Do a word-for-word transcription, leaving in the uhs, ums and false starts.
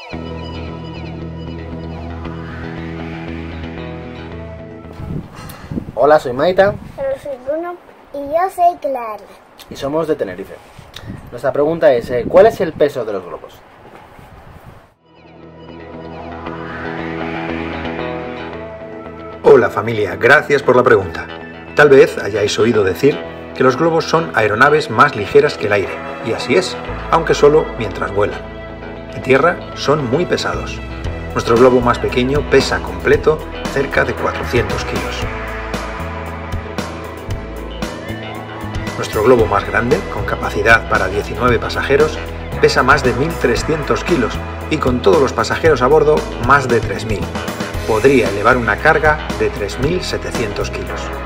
Hola, soy Maita. Hola, soy Bruno. Y yo soy Clara. Y somos de Tenerife. Nuestra pregunta es, eh, ¿cuál es el peso de los globos? Hola familia, gracias por la pregunta. Tal vez hayáis oído decir que los globos son aeronaves más ligeras que el aire, y así es, aunque solo mientras vuelan. En tierra son muy pesados. Nuestro globo más pequeño pesa completo cerca de cuatrocientos kilos. Nuestro globo más grande, con capacidad para diecinueve pasajeros, pesa más de mil trescientos kilos y con todos los pasajeros a bordo más de tres mil. Podría elevar una carga de tres mil setecientos kilos.